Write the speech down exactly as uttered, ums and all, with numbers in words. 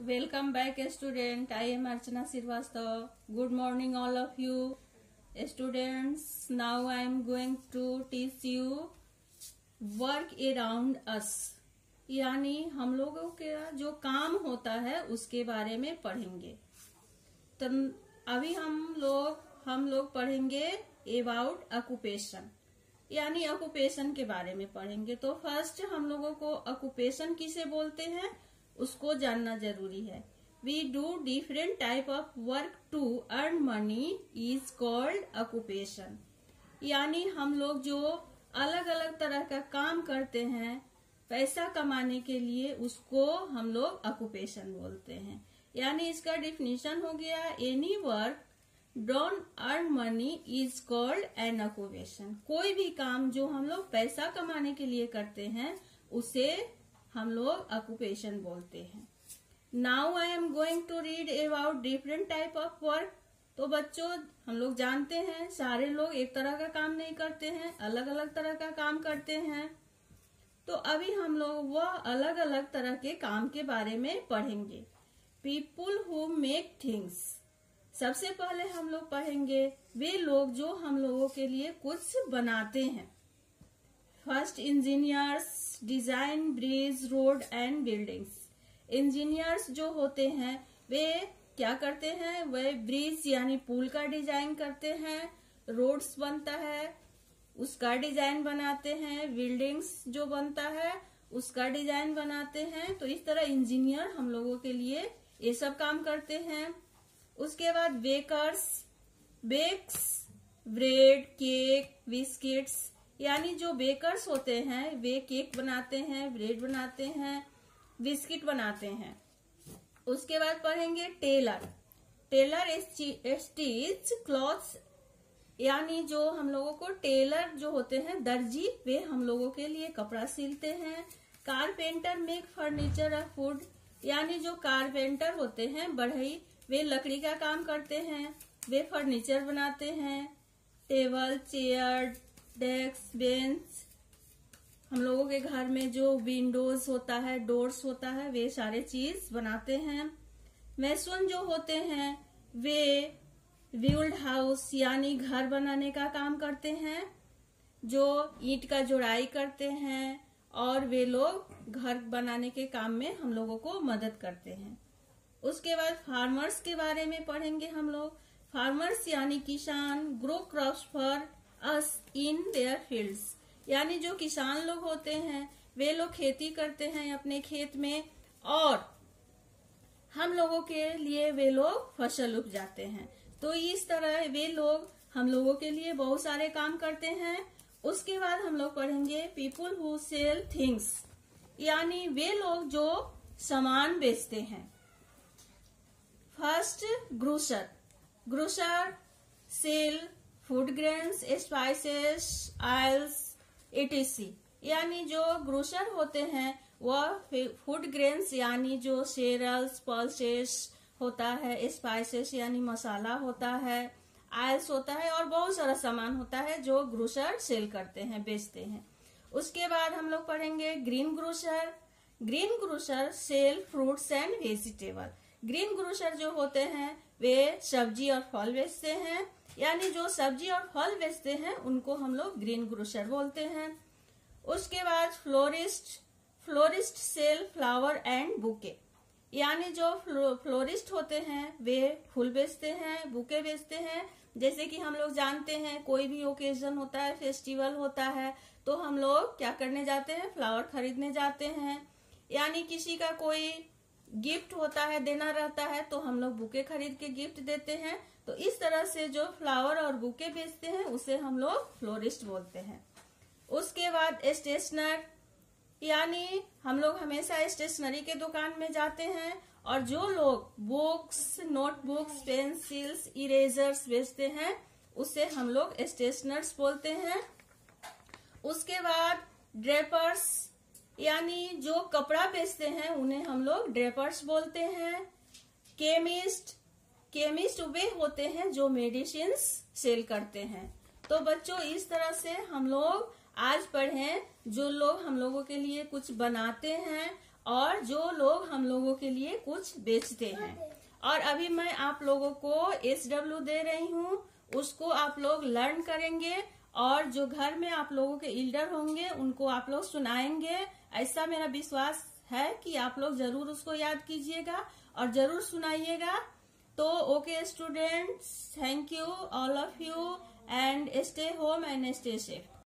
Welcome back, student. I am Archana Srivastava. Good morning, all of you, students. Now I am going to teach you work around us. यानी हम लोगों के जो काम होता है उसके बारे में पढ़ेंगे. तो अभी हम लोग हम लोग पढ़ेंगे अबाउट ऑक्यूपेशन, यानी ऑक्यूपेशन के बारे में पढ़ेंगे. तो फर्स्ट हम लोगों को ऑक्यूपेशन किसे बोलते हैं उसको जानना जरूरी है. We do different type of work to earn money is called occupation. यानी हम लोग जो अलग अलग तरह का काम करते हैं पैसा कमाने के लिए उसको हम लोग ऑक्यूपेशन बोलते हैं. यानी इसका डिफिनीशन हो गया any work don't earn money is called an occupation. कोई भी काम जो हम लोग पैसा कमाने के लिए करते हैं उसे हम लोग ऑक्यूपेशन बोलते हैं. Now I am going to read about different type of work. तो बच्चों हम लोग जानते हैं सारे लोग एक तरह का काम नहीं करते हैं, अलग अलग तरह का काम करते हैं. तो अभी हम लोग वह अलग अलग तरह के काम के बारे में पढ़ेंगे. People who make things. सबसे पहले हम लोग पढ़ेंगे वे लोग जो हम लोगों के लिए कुछ बनाते हैं. First engineers design bridge road and buildings. Engineers जो होते हैं वे क्या करते हैं, वे ब्रिज यानी पुल का डिजाइन करते हैं, रोड्स बनता है उसका डिजाइन बनाते हैं, बिल्डिंग्स जो बनता है उसका डिजाइन बनाते हैं. तो इस तरह इंजीनियर हम लोगों के लिए ये सब काम करते हैं. उसके बाद bakers bakes bread cake biscuits. यानी जो बेकर्स होते हैं वे केक बनाते हैं, ब्रेड बनाते हैं, बिस्किट बनाते हैं. उसके बाद पढ़ेंगे टेलर. Taylor stitch clothes. यानी जो हम लोगों को टेलर जो होते हैं दर्जी वे हम लोगों के लिए कपड़ा सिलते हैं. Carpenter make furniture of wood. यानी जो कारपेंटर होते हैं बढ़ई वे लकड़ी का काम करते हैं, वे फर्नीचर बनाते हैं. Table chair desk bench. हम लोगों के घर में जो विंडोज होता है डोर्स होता है वे सारे चीज बनाते हैं. मैसन जो होते हैं वे बिल्ड हाउस यानी घर बनाने का काम करते हैं, जो ईंट का जोड़ाई करते हैं और वे लोग घर बनाने के काम में हम लोगों को मदद करते हैं. उसके बाद फार्मर्स के बारे में पढ़ेंगे हम लोग. फार्मर्स यानी किसान grow crops for us in their fields. यानी जो किसान लोग होते हैं वे लोग खेती करते हैं अपने खेत में और हम लोगों के लिए वे लोग फसल उपजाते हैं. तो इस तरह वे लोग हम लोगों के लिए बहुत सारे काम करते हैं. उसके बाद हम लोग पढ़ेंगे पीपुल हु सेल थिंग्स. यानी वे लोग जो सामान बेचते हैं. First grocer. Grocer sell food grains spices oils ETC. यानी जो ग्रोसर होते हैं वह फूड ग्रेन्स यानी जो सेरल्स पल्सेस होता है, स्पाइसेस यानी मसाला होता है, ऑयल्स होता है और बहुत सारा सामान होता है जो ग्रोसर सेल करते हैं बेचते हैं. उसके बाद हम लोग पढ़ेंगे green grocer. Green grocer sell fruits and vegetable. Green grocer जो होते हैं वे सब्जी और फल बेचते हैं. यानी जो सब्जी और फल बेचते हैं उनको हम लोग ग्रीन ग्रोसर बोलते हैं. उसके बाद florist. Florist sell flower and bouquet. यानी जो फ्लोरिस्ट होते हैं वे फूल बेचते हैं, बुके बेचते हैं. जैसे कि हम लोग जानते हैं कोई भी ओकेजन होता है, फेस्टिवल होता है तो हम लोग क्या करने जाते हैं, फ्लावर खरीदने जाते हैं. यानी किसी का कोई गिफ्ट होता है देना रहता है तो हम लोग बुके खरीद के गिफ्ट देते हैं. तो इस तरह से जो फ्लावर और बुके बेचते हैं उसे हम लोग फ्लोरिस्ट बोलते हैं. उसके बाद स्टेशनर. यानी हम लोग हमेशा स्टेशनरी के दुकान में जाते हैं और जो लोग बुक्स नोटबुक्स पेंसिल्स इरेजर्स बेचते हैं उसे हम लोग स्टेशनर्स बोलते हैं. उसके बाद ड्रेपर्स. यानी जो कपड़ा बेचते हैं उन्हें हम लोग ड्रेपर्स बोलते हैं. केमिस्ट. केमिस्ट वे होते हैं जो मेडिसिन सेल करते हैं. तो बच्चों इस तरह से हम लोग आज पढ़ें जो लोग हम लोगों के लिए कुछ बनाते हैं और जो लोग हम लोगों के लिए कुछ बेचते हैं। और अभी मैं आप लोगों को एस डब्ल्यू दे रही हूँ, उसको आप लोग लर्न करेंगे और जो घर में आप लोगों के एल्डर होंगे उनको आप लोग सुनाएंगे। ऐसा मेरा विश्वास है कि आप लोग जरूर उसको याद कीजिएगा और जरूर सुनाइएगा। तो okay students, thank you all of you and stay home and stay safe.